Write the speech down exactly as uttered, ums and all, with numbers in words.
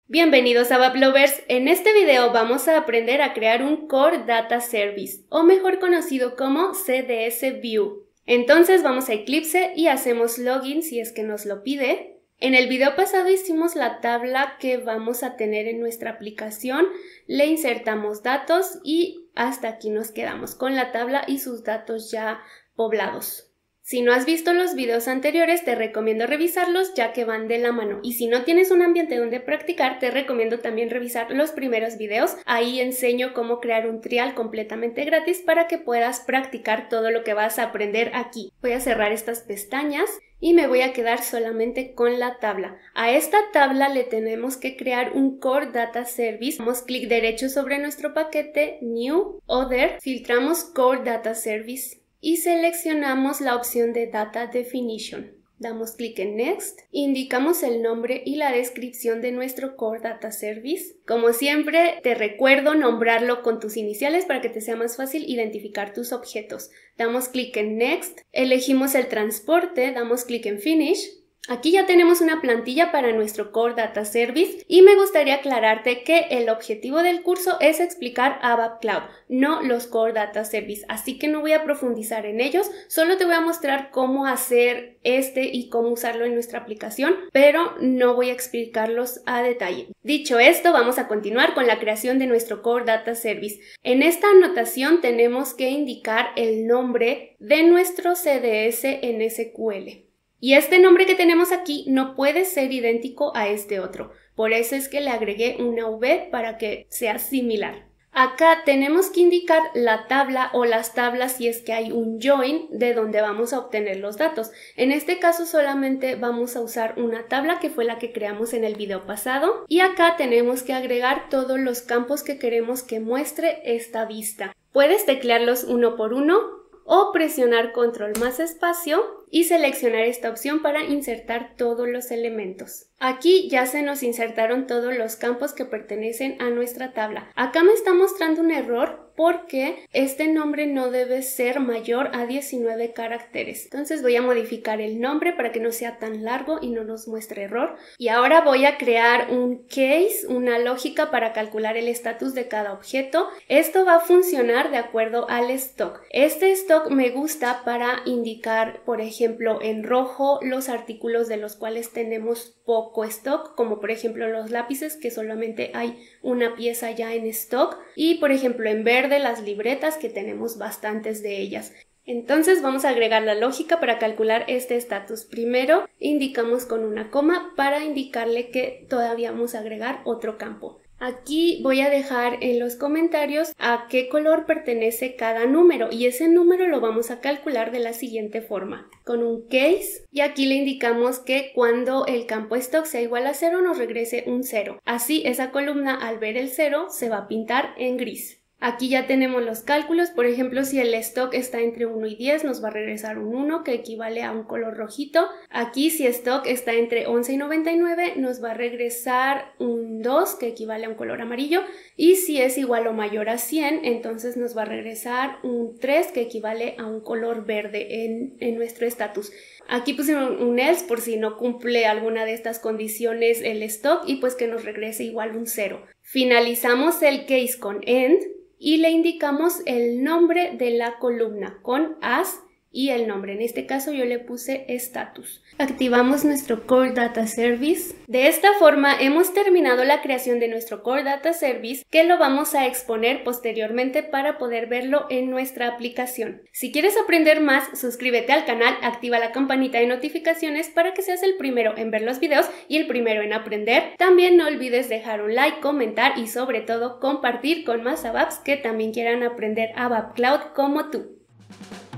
Bienvenidos a ABAP Lovers. En este video vamos a aprender a crear un Core Data Service, o mejor conocido como C D S View. Entonces vamos a Eclipse y hacemos login si es que nos lo pide. En el video pasado hicimos la tabla que vamos a tener en nuestra aplicación, le insertamos datos y hasta aquí nos quedamos con la tabla y sus datos ya poblados. Si no has visto los videos anteriores, te recomiendo revisarlos ya que van de la mano. Y si no tienes un ambiente donde practicar, te recomiendo también revisar los primeros videos. Ahí enseño cómo crear un trial completamente gratis para que puedas practicar todo lo que vas a aprender aquí. Voy a cerrar estas pestañas y me voy a quedar solamente con la tabla. A esta tabla le tenemos que crear un Core Data Service. Damos clic derecho sobre nuestro paquete, New, Other, filtramos Core Data Service y seleccionamos la opción de Data Definition. Damos clic en Next, indicamos el nombre y la descripción de nuestro Core Data Service. Como siempre, te recuerdo nombrarlo con tus iniciales para que te sea más fácil identificar tus objetos. Damos clic en Next, elegimos el transporte, damos clic en Finish. Aquí ya tenemos una plantilla para nuestro Core Data Service y me gustaría aclararte que el objetivo del curso es explicar ABAP Cloud, no los Core Data Service, así que no voy a profundizar en ellos, solo te voy a mostrar cómo hacer este y cómo usarlo en nuestra aplicación, pero no voy a explicarlos a detalle. Dicho esto, vamos a continuar con la creación de nuestro Core Data Service. En esta anotación tenemos que indicar el nombre de nuestro C D S en S Q L. Y este nombre que tenemos aquí no puede ser idéntico a este otro, por eso es que le agregué una V para que sea similar. Acá tenemos que indicar la tabla o las tablas si es que hay un join de donde vamos a obtener los datos. En este caso solamente vamos a usar una tabla que fue la que creamos en el video pasado y acá tenemos que agregar todos los campos que queremos que muestre esta vista. Puedes teclearlos uno por uno o presionar control más espacio y seleccionar esta opción para insertar todos los elementos. Aquí ya se nos insertaron todos los campos que pertenecen a nuestra tabla. Acá me está mostrando un error porque este nombre no debe ser mayor a diecinueve caracteres. Entonces voy a modificar el nombre para que no sea tan largo y no nos muestre error. Y ahora voy a crear un case, una lógica para calcular el estatus de cada objeto. Esto va a funcionar de acuerdo al stock. Este stock me gusta para indicar, por ejemplo, ejemplo, en rojo los artículos de los cuales tenemos poco stock, como por ejemplo los lápices, que solamente hay una pieza ya en stock, y por ejemplo en verde las libretas, que tenemos bastantes de ellas. Entonces vamos a agregar la lógica para calcular este estatus. Primero indicamos con una coma para indicarle que todavía vamos a agregar otro campo. Aquí voy a dejar en los comentarios a qué color pertenece cada número y ese número lo vamos a calcular de la siguiente forma, con un case, y aquí le indicamos que cuando el campo stock sea igual a cero nos regrese un cero. Así esa columna al ver el cero se va a pintar en gris. Aquí ya tenemos los cálculos, por ejemplo si el stock está entre uno y diez nos va a regresar un uno que equivale a un color rojito. Aquí si stock está entre once y noventa y nueve nos va a regresar un dos que equivale a un color amarillo, y si es igual o mayor a cien entonces nos va a regresar un tres que equivale a un color verde en, en nuestro estatus. Aquí puse un, un else por si no cumple alguna de estas condiciones el stock y pues que nos regrese igual un cero. Finalizamos el case con end y le indicamos el nombre de la columna con as y el nombre. En este caso yo le puse status. Activamos nuestro Core Data Service. De esta forma hemos terminado la creación de nuestro Core Data Service, que lo vamos a exponer posteriormente para poder verlo en nuestra aplicación. Si quieres aprender más, suscríbete al canal, activa la campanita de notificaciones para que seas el primero en ver los videos y el primero en aprender. También no olvides dejar un like, comentar y sobre todo compartir con más ABAPs que también quieran aprender ABAP Cloud como tú.